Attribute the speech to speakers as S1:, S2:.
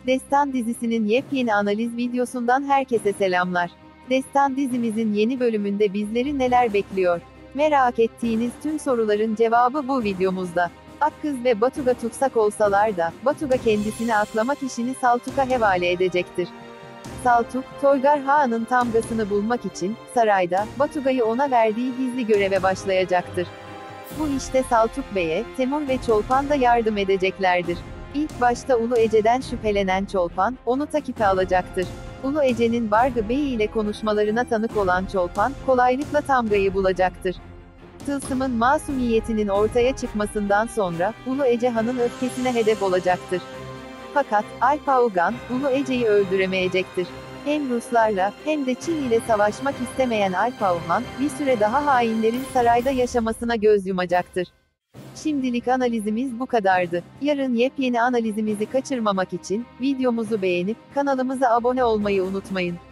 S1: Destan dizisinin yepyeni analiz videosundan herkese selamlar. Destan dizimizin yeni bölümünde bizleri neler bekliyor? Merak ettiğiniz tüm soruların cevabı bu videomuzda. Akkız ve Batuga tutsak olsalar da, Batuga kendisini aklamak işini Saltuk'a havale edecektir. Saltuk, Toygar Han'ın tamgasını bulmak için, sarayda, Batuga'yı ona verdiği gizli göreve başlayacaktır. Bu işte Saltuk Bey'e, Temur ve Çolpan da yardım edeceklerdir. İlk başta Ulu Ece'den şüphelenen Çolpan, onu takipe alacaktır. Ulu Ece'nin Bargı Bey ile konuşmalarına tanık olan Çolpan, kolaylıkla tamgayı bulacaktır. Tılsımın masumiyetinin ortaya çıkmasından sonra, Ulu Ece Han'ın öfkesine hedef olacaktır. Fakat, Alpaogan, Ulu Ece'yi öldüremeyecektir. Hem Ruslarla, hem de Çin ile savaşmak istemeyen Alpaogan, bir süre daha hainlerin sarayda yaşamasına göz yumacaktır. Şimdilik analizimiz bu kadardı. Yarın yepyeni analizimizi kaçırmamak için, videomuzu beğenip, kanalımıza abone olmayı unutmayın.